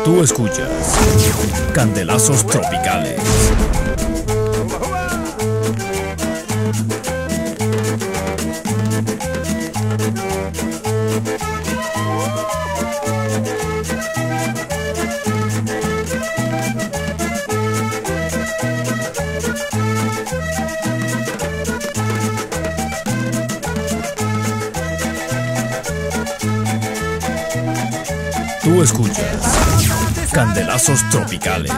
Tú escuchas Candelazos Tropicales. Tú escuchas Candelazos Tropicales.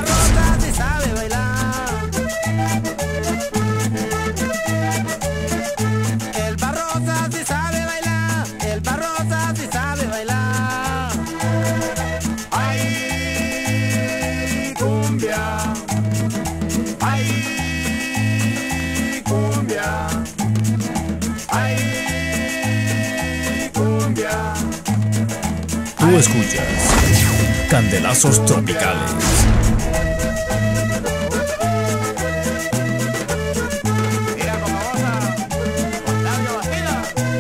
El Barrosa sí sabe bailar, el Barrosa sí sabe bailar. Ay, cumbia, ay, cumbia, ay, cumbia. Tú escuchas Candelazos Tropicales. Mira como goza, Octavio Bastida.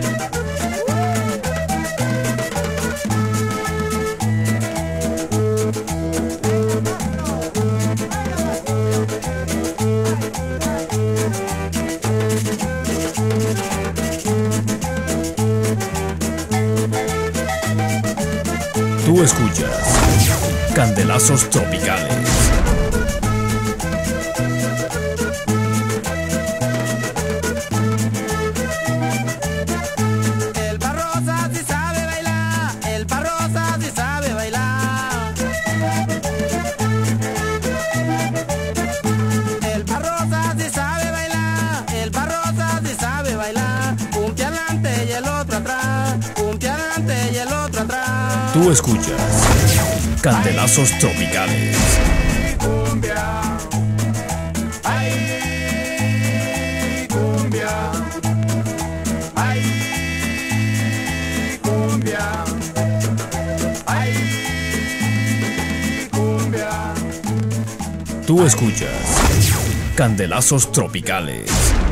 Tú escuchas Candelazos Tropicales. El Barrosa sí sabe bailar, el Barrosa sí sabe bailar. El Barrosa sí sabe bailar, el Barrosa sí sabe bailar. Un pie adelante y el otro atrás, un pie adelante y el otro atrás. Tú escuchas Candelazos Tropicales. Cumbia, ay, cumbia, ay, cumbia, ay, cumbia. Tú escuchas Candelazos Tropicales.